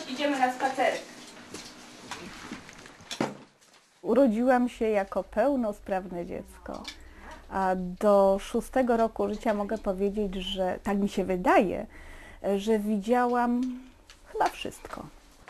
Idziemy na spacerek. Urodziłam się jako pełnosprawne dziecko, a do 6 roku życia mogę powiedzieć, że tak mi się wydaje, że widziałam chyba wszystko.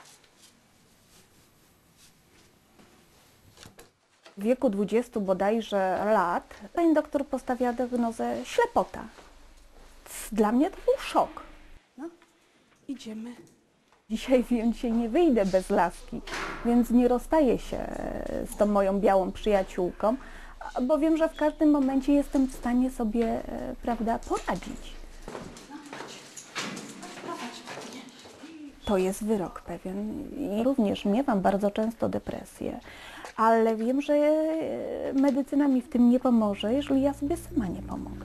W wieku 20 bodajże lat pani doktor postawiła diagnozę ślepota. Dla mnie to był szok. No, idziemy. Dzisiaj wiem, dzisiaj nie wyjdę bez laski, więc nie rozstaję się z tą moją białą przyjaciółką, bo wiem, że w każdym momencie jestem w stanie sobie, prawda, poradzić. To jest wyrok pewien i również miewam bardzo często depresję, ale wiem, że medycyna mi w tym nie pomoże, jeżeli ja sobie sama nie pomogę.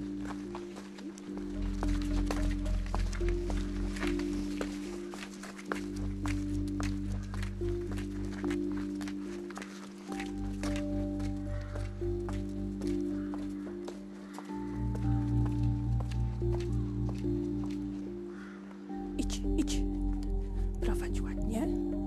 Idź. Prowadź ładnie.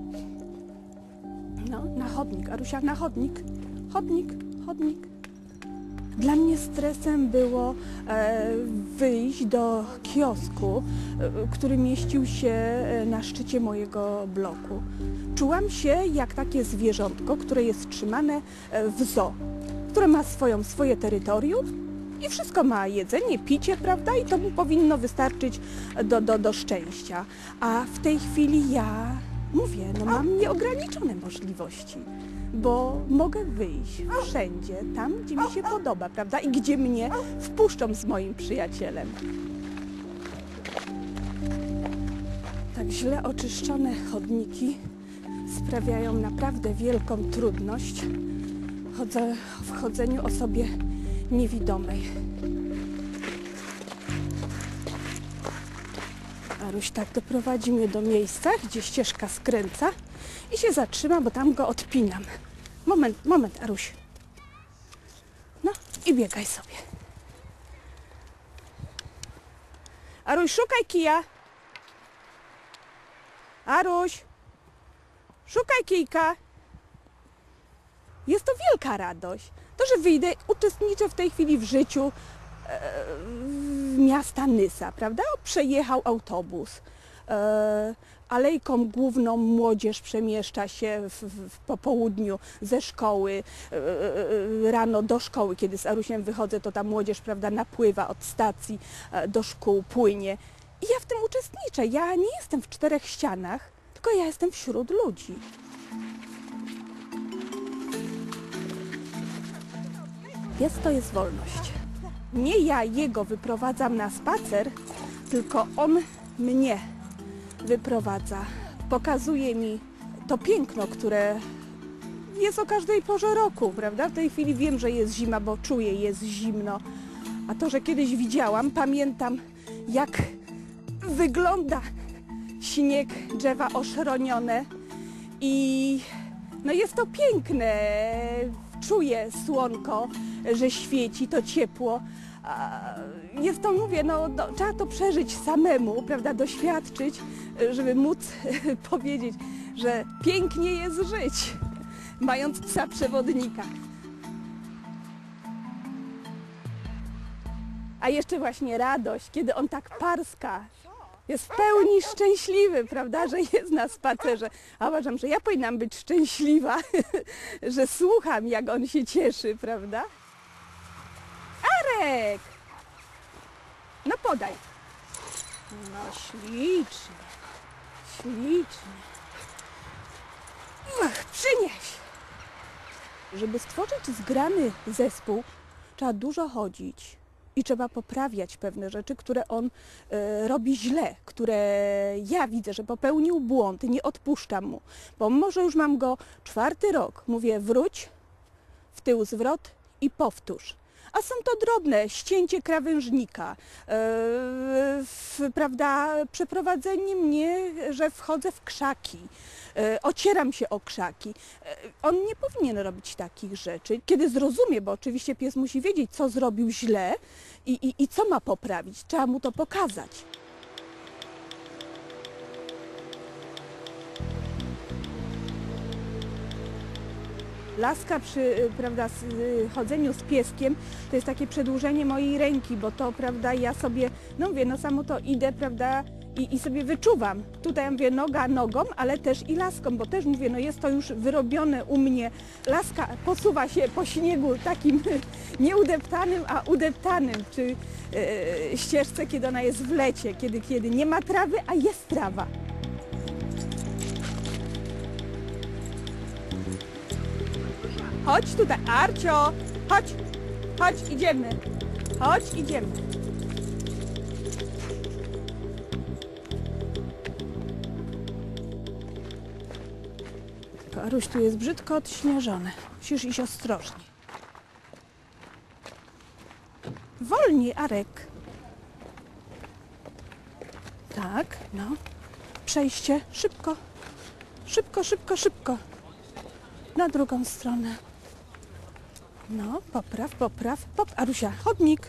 No, na chodnik, Arusia, na chodnik. Chodnik. Dla mnie stresem było wyjść do kiosku, który mieścił się na szczycie mojego bloku. Czułam się jak takie zwierzątko, które jest trzymane w zoo, które ma swoje terytorium. I wszystko ma jedzenie, picie, prawda? I to mu powinno wystarczyć do szczęścia. A w tej chwili ja mówię, no mam nieograniczone możliwości, bo mogę wyjść wszędzie, tam gdzie mi się podoba, prawda? I gdzie mnie wpuszczą z moim przyjacielem. Tak źle oczyszczone chodniki sprawiają naprawdę wielką trudność w chodzeniu osobie niewidomej. Aruś tak doprowadzi mnie do miejsca, gdzie ścieżka skręca i się zatrzyma, bo tam go odpinam. Moment, Aruś. No i biegaj sobie. Aruś, szukaj kija. Aruś, szukaj kijka. Jest to wielka radość. To, że wyjdę, uczestniczę w tej chwili w życiu miasta Nysa, prawda? Przejechał autobus. Alejką główną młodzież przemieszcza się po południu ze szkoły, rano do szkoły. Kiedy z Arusiem wychodzę, to ta młodzież, prawda, napływa od stacji do szkół, płynie. I ja w tym uczestniczę. Ja nie jestem w czterech ścianach, tylko ja jestem wśród ludzi. Pies to jest wolność. Nie ja jego wyprowadzam na spacer, tylko on mnie wyprowadza. Pokazuje mi to piękno, które jest o każdej porze roku, prawda? W tej chwili wiem, że jest zima, bo czuję, jest zimno. A to, że kiedyś widziałam, pamiętam, jak wygląda śnieg, drzewa oszronione i no jest to piękne. Czuję słonko, że świeci, to ciepło. Jest to, mówię, no, trzeba to przeżyć samemu, prawda, doświadczyć, żeby móc powiedzieć, że pięknie jest żyć, mając psa przewodnika. A jeszcze właśnie radość, kiedy on tak parska, jest w pełni szczęśliwy, prawda, że jest na spacerze. A uważam, że ja powinnam być szczęśliwa, że słucham, jak on się cieszy, prawda? Arek! No podaj. No ślicznie. Przynieś. Żeby stworzyć zgrany zespół, trzeba dużo chodzić. I trzeba poprawiać pewne rzeczy, które on robi źle, które ja widzę, że popełnił błąd, nie odpuszczam mu. Bo może już mam go 4. rok. Mówię, wróć, w tył zwrot i powtórz. A są to drobne, ścięcie krawężnika, prawda, przeprowadzenie mnie, że wchodzę w krzaki, ocieram się o krzaki. On nie powinien robić takich rzeczy, kiedy zrozumie, bo oczywiście pies musi wiedzieć, co zrobił źle i co ma poprawić. Trzeba mu to pokazać. laska przy, prawda, chodzeniu z pieskiem to jest takie przedłużenie mojej ręki, bo to, prawda, ja sobie, no mówię, no samo to idę, prawda, i sobie wyczuwam. Tutaj mówię noga nogą, ale też i laską, bo też mówię, no jest to już wyrobione u mnie. Laska posuwa się po śniegu takim nieudeptanym, a udeptanym, czy ścieżce, kiedy ona jest w lecie, kiedy nie ma trawy, a jest trawa. Chodź tutaj, Arcio, chodź, chodź, idziemy, chodź, idziemy. Aruś, tu jest brzydko odśnieżone, musisz iść ostrożnie. Wolniej, Arek. Tak, no. Przejście, szybko, szybko, szybko, szybko. Na drugą stronę. No, popraw, popraw, Arusia, chodnik.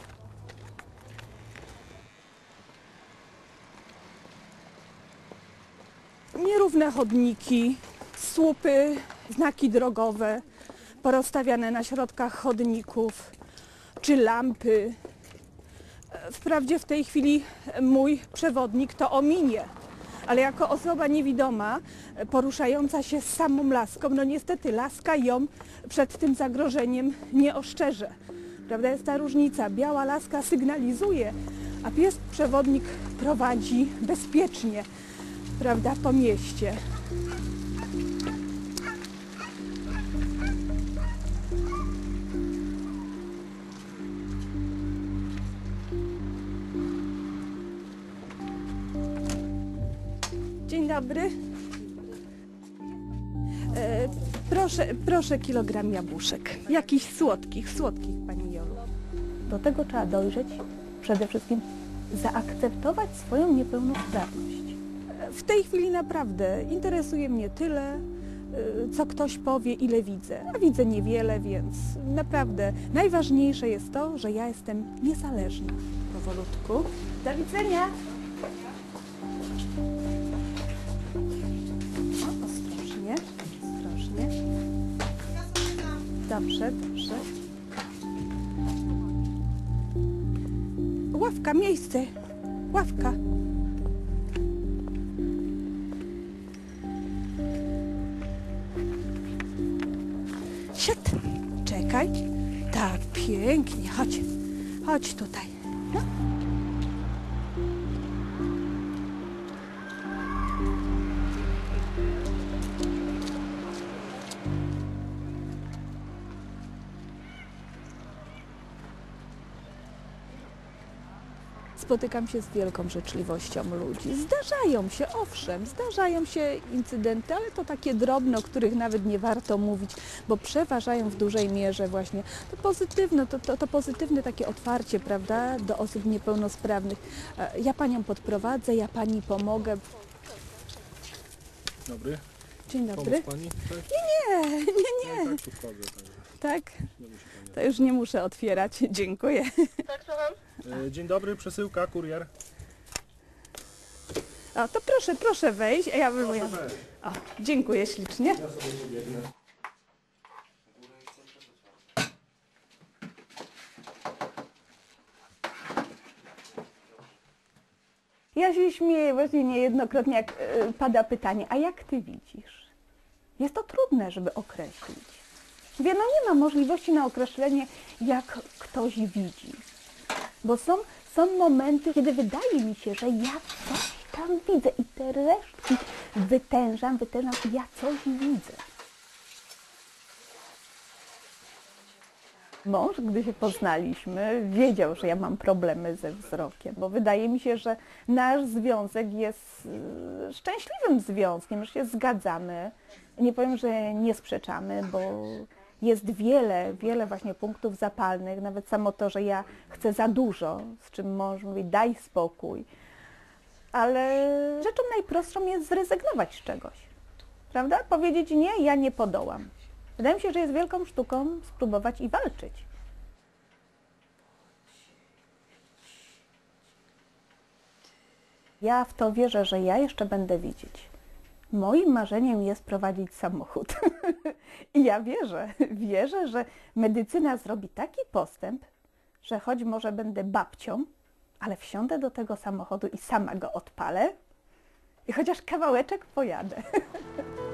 Nierówne chodniki, słupy, znaki drogowe porozstawiane na środkach chodników, czy lampy. Wprawdzie w tej chwili mój przewodnik to ominie, ale jako osoba niewidoma, poruszająca się z samą laską, no niestety laska ją przed tym zagrożeniem nie ostrzeże. Prawda, jest ta różnica. Biała laska sygnalizuje, a pies przewodnik prowadzi bezpiecznie, prawda, po mieście. Dzień dobry. Proszę kilogram jabłuszek. Jakichś słodkich, Pani Jolu. Do tego trzeba dojrzeć, przede wszystkim zaakceptować swoją niepełnosprawność. W tej chwili naprawdę interesuje mnie tyle, co ktoś powie, ile widzę. A widzę niewiele, więc naprawdę najważniejsze jest to, że ja jestem niezależna. Powolutku. Do widzenia. O, ostrożnie, ostrożnie. Dobrze, dobrze. Ławka, miejsce. Ławka. Siad. Czekaj. Tak, pięknie. Chodź. Chodź tutaj. No. Spotykam się z wielką życzliwością ludzi. Zdarzają się, owszem, zdarzają się incydenty, ale to takie drobne, o których nawet nie warto mówić, bo przeważają w dużej mierze właśnie to pozytywne, to pozytywne takie otwarcie, prawda, do osób niepełnosprawnych. Ja Panią podprowadzę, ja Pani pomogę. Dobry. Dzień dobry. Pomóc Pani? Tak? Nie, nie, No nie. i tak tu wchodzę. Także Tak? nie musi Pani. To już nie muszę otwierać. Dziękuję. Tak, słucham? Dzień dobry, przesyłka, kurier. O, to proszę wejść, a ja wyjmuję. Weź. O, dziękuję ślicznie. Ja sobie pobiegnę. Ja się śmieję właśnie niejednokrotnie, jak pada pytanie, a jak ty widzisz? Jest to trudne, żeby określić. Mówię, no nie ma możliwości na określenie, jak ktoś widzi. Bo są momenty, kiedy wydaje mi się, że ja coś tam widzę i te resztki wytężam, ja coś widzę. Mąż, gdy się poznaliśmy, wiedział, że ja mam problemy ze wzrokiem, bo wydaje mi się, że nasz związek jest szczęśliwym związkiem, że się zgadzamy. Nie powiem, że nie sprzeczamy, bo jest wiele właśnie punktów zapalnych, nawet samo to, że ja chcę za dużo, z czym mąż mówi, daj spokój. Ale rzeczą najprostszą jest zrezygnować z czegoś, prawda? Powiedzieć nie, ja nie podołam. Wydaje mi się, że jest wielką sztuką spróbować i walczyć. Ja w to wierzę, że ja jeszcze będę widzieć. Moim marzeniem jest prowadzić samochód. I ja wierzę, że medycyna zrobi taki postęp, że choć może będę babcią, ale wsiądę do tego samochodu i sama go odpalę i chociaż kawałeczek pojadę.